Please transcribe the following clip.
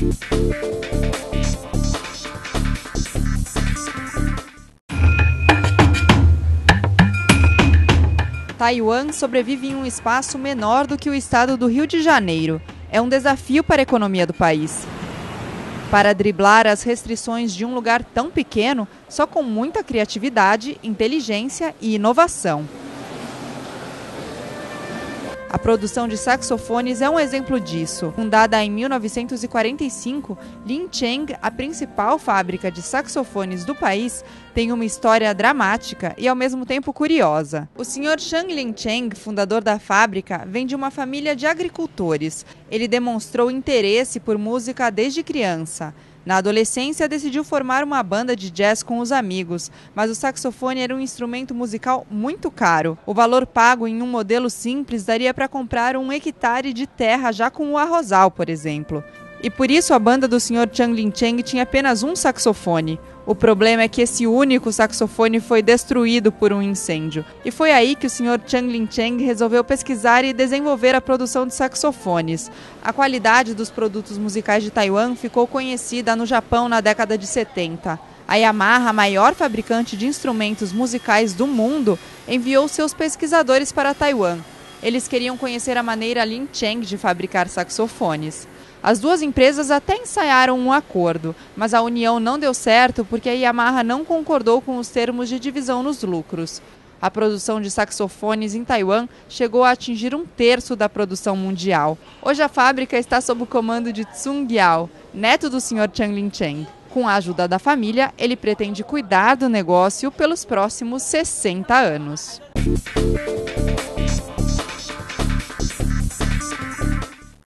Taiwan sobrevive em um espaço menor do que o estado do Rio de Janeiro. É um desafio para a economia do país. Para driblar as restrições de um lugar tão pequeno, só com muita criatividade, inteligência e inovação. A produção de saxofones é um exemplo disso. Fundada em 1945, Lincheng, a principal fábrica de saxofones do país, tem uma história dramática e ao mesmo tempo curiosa. O Sr. Shang Lincheng, fundador da fábrica, vem de uma família de agricultores. Ele demonstrou interesse por música desde criança. Na adolescência, decidiu formar uma banda de jazz com os amigos, mas o saxofone era um instrumento musical muito caro. O valor pago em um modelo simples daria para comprar 1 hectare de terra já com o arrozal, por exemplo. E por isso a banda do Sr. Shang Lincheng tinha apenas um saxofone. O problema é que esse único saxofone foi destruído por um incêndio. E foi aí que o Sr. Shang Lincheng resolveu pesquisar e desenvolver a produção de saxofones. A qualidade dos produtos musicais de Taiwan ficou conhecida no Japão na década de 70. A Yamaha, a maior fabricante de instrumentos musicais do mundo, enviou seus pesquisadores para Taiwan. Eles queriam conhecer a maneira Lincheng de fabricar saxofones. As duas empresas até ensaiaram um acordo, mas a união não deu certo porque a Yamaha não concordou com os termos de divisão nos lucros. A produção de saxofones em Taiwan chegou a atingir 1/3 da produção mundial. Hoje a fábrica está sob o comando de Tsung Yao, neto do Sr. Shang Lincheng. Com a ajuda da família, ele pretende cuidar do negócio pelos próximos 60 anos.